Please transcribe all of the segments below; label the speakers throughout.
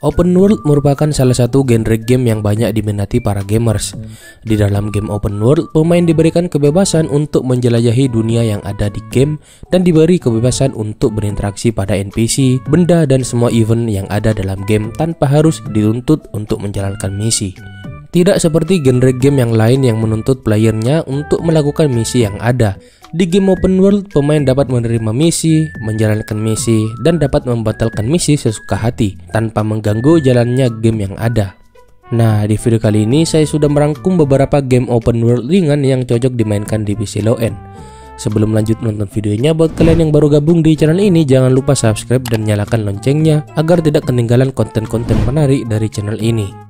Speaker 1: Open world merupakan salah satu genre game yang banyak diminati para gamers. Di dalam game open world, pemain diberikan kebebasan untuk menjelajahi dunia yang ada di game dan diberi kebebasan untuk berinteraksi pada NPC, benda dan semua event yang ada dalam game tanpa harus dituntut untuk menjalankan misi. Tidak seperti genre game yang lain yang menuntut playernya untuk melakukan misi yang ada. Di game open world, pemain dapat menerima misi, menjalankan misi, dan dapat membatalkan misi sesuka hati tanpa mengganggu jalannya game yang ada. Nah, di video kali ini saya sudah merangkum beberapa game open world ringan yang cocok dimainkan di PC low end. Sebelum lanjut nonton videonya, buat kalian yang baru gabung di channel ini, jangan lupa subscribe dan nyalakan loncengnya agar tidak ketinggalan konten-konten menarik dari channel ini.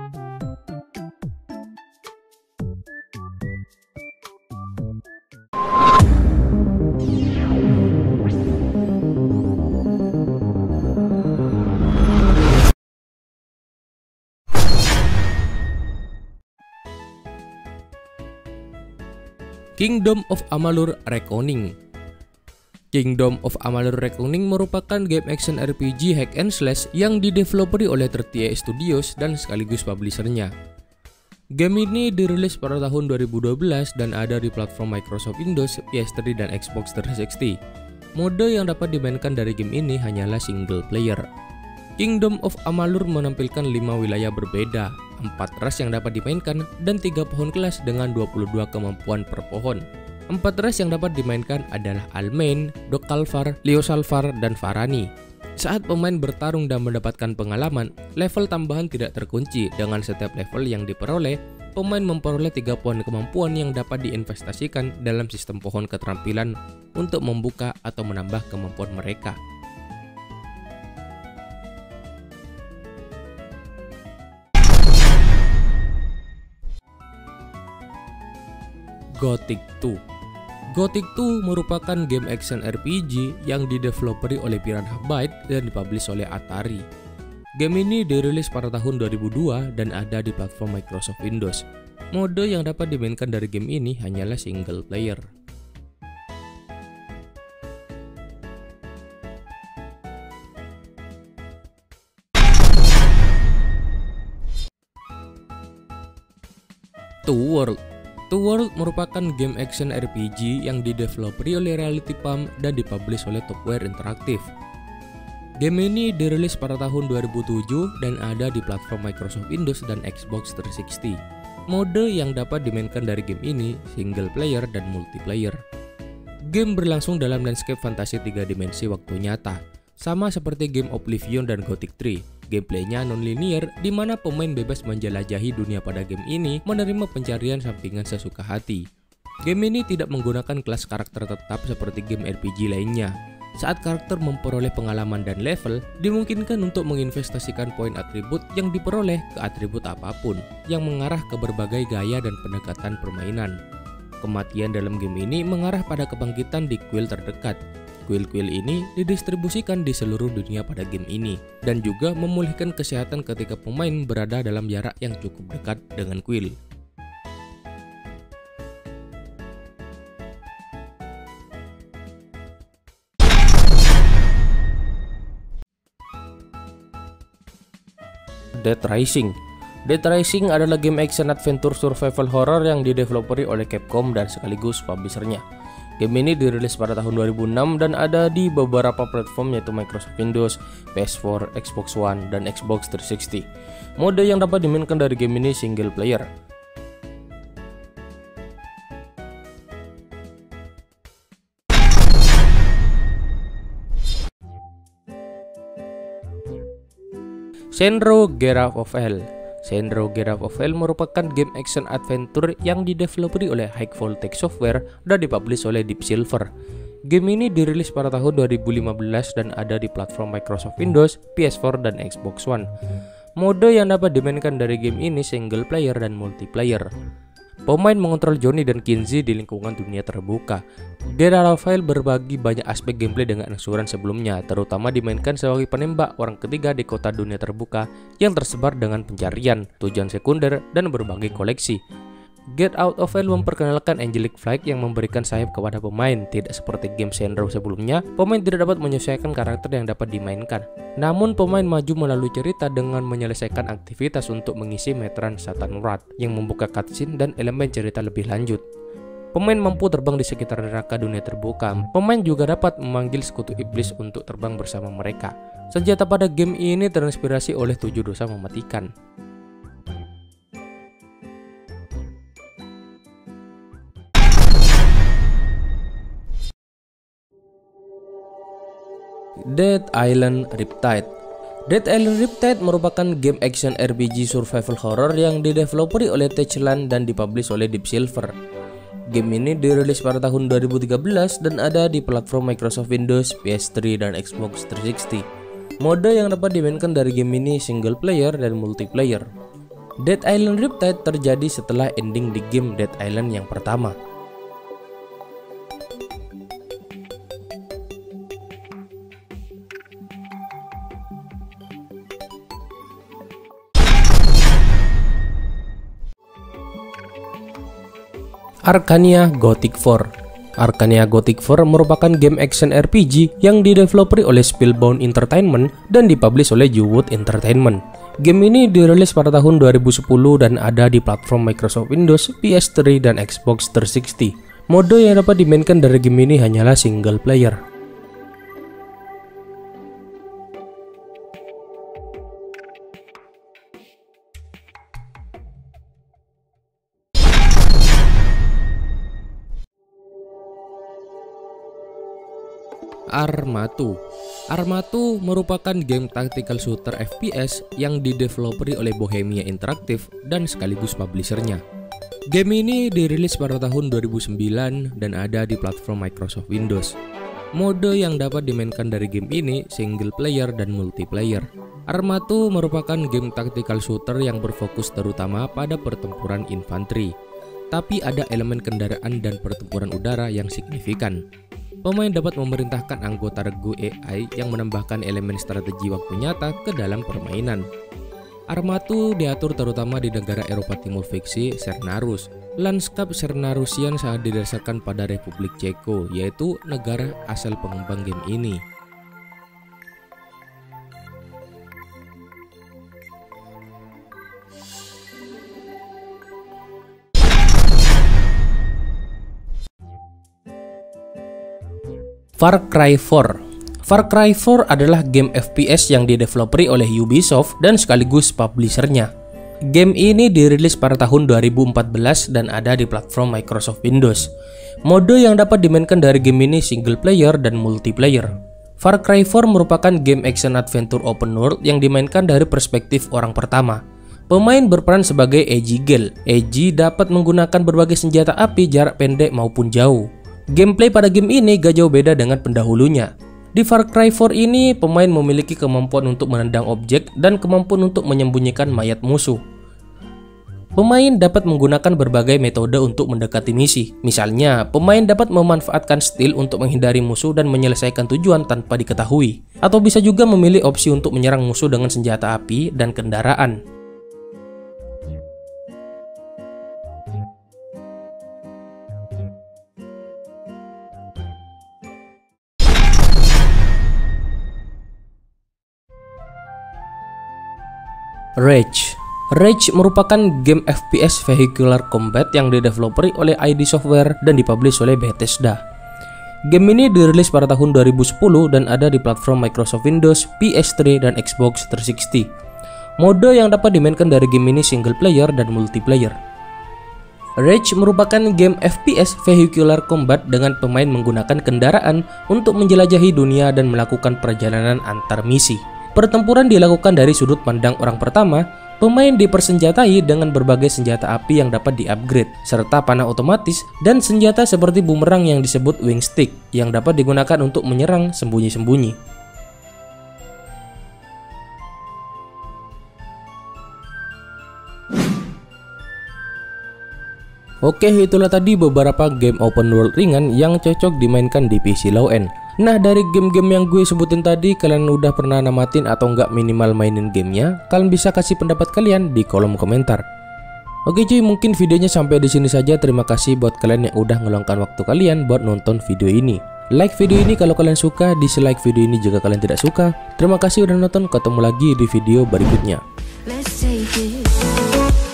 Speaker 1: Kingdom of Amalur: Reckoning. Kingdom of Amalur: Reckoning merupakan game action RPG hack and slash yang dideveloperi oleh 38 Studios dan sekaligus publishernya. Game ini dirilis pada tahun 2012 dan ada di platform Microsoft Windows, PS3 dan Xbox 360. Mode yang dapat dimainkan dari game ini hanyalah single player. Kingdom of Amalur menampilkan 5 wilayah berbeda, 4 ras yang dapat dimainkan, dan 3 pohon kelas dengan 22 kemampuan per pohon. 4 ras yang dapat dimainkan adalah Almain, Dokalfar, Liosalfar, dan Varani. Saat pemain bertarung dan mendapatkan pengalaman, level tambahan tidak terkunci. Dengan setiap level yang diperoleh, pemain memperoleh 3 pohon kemampuan yang dapat diinvestasikan dalam sistem pohon keterampilan untuk membuka atau menambah kemampuan mereka. Gothic 2. Gothic 2 merupakan game action RPG yang dideveloperi oleh Piranha Bytes dan dipublish oleh Atari. Game ini dirilis pada tahun 2002 dan ada di platform Microsoft Windows. Mode yang dapat dimainkan dari game ini hanyalah single player. Two World. Two World merupakan game action RPG yang dideveloperi oleh Reality Palm dan dipublish oleh Topware Interactive. Game ini dirilis pada tahun 2007 dan ada di platform Microsoft Windows dan Xbox 360. Mode yang dapat dimainkan dari game ini single player dan multiplayer. Game berlangsung dalam landscape fantasi 3 dimensi waktu nyata, sama seperti game Oblivion dan Gothic 3. Gameplaynya non-linear, di mana pemain bebas menjelajahi dunia pada game ini, menerima pencarian sampingan sesuka hati. Game ini tidak menggunakan kelas karakter tetap seperti game RPG lainnya. Saat karakter memperoleh pengalaman dan level, dimungkinkan untuk menginvestasikan poin atribut yang diperoleh ke atribut apapun, yang mengarah ke berbagai gaya dan pendekatan permainan. Kematian dalam game ini mengarah pada kebangkitan di kuil terdekat. Kuil-kuil ini didistribusikan di seluruh dunia pada game ini, dan juga memulihkan kesehatan ketika pemain berada dalam jarak yang cukup dekat dengan kuil. Dead Rising. Dead Rising adalah game action adventure survival horror yang dideveloperi oleh Capcom dan sekaligus publishernya. Game ini dirilis pada tahun 2006 dan ada di beberapa platform yaitu Microsoft Windows, PS4, Xbox One, dan Xbox 360. Mode yang dapat dimainkan dari game ini single player. Senro: Geralt of Hell. Senro: Geralt of Hell merupakan game action adventure yang dideveloperi oleh High Voltage Software dan dipublish oleh Deep Silver. Game ini dirilis pada tahun 2015 dan ada di platform Microsoft Windows, PS4, dan Xbox One. Mode yang dapat dimainkan dari game ini single player dan multiplayer. Pemain mengontrol Johnny dan Kinzie di lingkungan dunia terbuka. Geralt of Hell berbagi banyak aspek gameplay dengan angsuran sebelumnya, terutama dimainkan sebagai penembak orang ketiga di kota dunia terbuka yang tersebar dengan pencarian, tujuan sekunder, dan berbagai koleksi. Get Out of Hell memperkenalkan Angelic Flight yang memberikan sayap kepada pemain. Tidak seperti game Shenmue sebelumnya, pemain tidak dapat menyesuaikan karakter yang dapat dimainkan. Namun pemain maju melalui cerita dengan menyelesaikan aktivitas untuk mengisi meteran Satan Wrath yang membuka cutscene dan elemen cerita lebih lanjut. Pemain mampu terbang di sekitar neraka dunia terbuka. Pemain juga dapat memanggil sekutu iblis untuk terbang bersama mereka. Senjata pada game ini terinspirasi oleh 7 dosa mematikan. Dead Island Riptide. Dead Island Riptide merupakan game action RPG survival horror yang dideveloperi oleh Techland dan dipublish oleh Deep Silver. Game ini dirilis pada tahun 2013 dan ada di platform Microsoft Windows, PS3, dan Xbox 360. Mode yang dapat dimainkan dari game ini single player dan multiplayer. Dead Island Riptide terjadi setelah ending di game Dead Island yang pertama. Arcania Gothic 4. Arcania Gothic 4 merupakan game action RPG yang dideveloperi oleh Spellbound Entertainment dan dipublish oleh Juwood Entertainment. Game ini dirilis pada tahun 2010 dan ada di platform Microsoft Windows, PS3, dan Xbox 360. Mode yang dapat dimainkan dari game ini hanyalah single player. Arma 2. Arma 2 merupakan game tactical shooter FPS yang dideveloperi oleh Bohemia Interactive dan sekaligus publishernya. Game ini dirilis pada tahun 2009 dan ada di platform Microsoft Windows. Mode yang dapat dimainkan dari game ini single player dan multiplayer. Arma 2 merupakan game tactical shooter yang berfokus terutama pada pertempuran infanteri, tapi ada elemen kendaraan dan pertempuran udara yang signifikan. Pemain dapat memerintahkan anggota regu AI yang menambahkan elemen strategi waktu nyata ke dalam permainan. Arma 2 diatur terutama di negara Eropa Timur fiksi Cernarus. Lanskap Cernarusian sangat didasarkan pada Republik Ceko, yaitu negara asal pengembang game ini. Far Cry 4. Far Cry 4 adalah game FPS yang dideveloperi oleh Ubisoft dan sekaligus publishernya. Game ini dirilis pada tahun 2014 dan ada di platform Microsoft Windows. Mode yang dapat dimainkan dari game ini single player dan multiplayer. Far Cry 4 merupakan game action adventure open world yang dimainkan dari perspektif orang pertama. Pemain berperan sebagai Eiji Gale. Eiji dapat menggunakan berbagai senjata api jarak pendek maupun jauh. Gameplay pada game ini gak jauh beda dengan pendahulunya. Di Far Cry 4 ini, pemain memiliki kemampuan untuk menendang objek dan kemampuan untuk menyembunyikan mayat musuh. Pemain dapat menggunakan berbagai metode untuk mendekati misi. Misalnya, pemain dapat memanfaatkan stealth untuk menghindari musuh dan menyelesaikan tujuan tanpa diketahui. Atau bisa juga memilih opsi untuk menyerang musuh dengan senjata api dan kendaraan. Rage. Rage merupakan game FPS vehicular combat yang dideveloperi oleh ID Software dan dipublish oleh Bethesda. Game ini dirilis pada tahun 2010 dan ada di platform Microsoft Windows, PS3, dan Xbox 360. Mode yang dapat dimainkan dari game ini single player dan multiplayer. Rage merupakan game FPS vehicular combat dengan pemain menggunakan kendaraan untuk menjelajahi dunia dan melakukan perjalanan antar misi. Pertempuran dilakukan dari sudut pandang orang pertama. Pemain dipersenjatai dengan berbagai senjata api yang dapat di-upgrade, serta panah otomatis dan senjata seperti bumerang yang disebut wing stick yang dapat digunakan untuk menyerang sembunyi-sembunyi. Oke, itulah tadi beberapa game open world ringan yang cocok dimainkan di PC low-end. Nah, dari game-game yang gue sebutin tadi, kalian udah pernah namatin atau nggak minimal mainin gamenya? Kalian bisa kasih pendapat kalian di kolom komentar. Oke cuy, mungkin videonya sampai di sini saja. Terima kasih buat kalian yang udah ngeluangkan waktu kalian buat nonton video ini. Like video ini kalau kalian suka, dislike video ini jika kalian tidak suka. Terima kasih udah nonton, ketemu lagi di video berikutnya.
Speaker 2: Let's take it.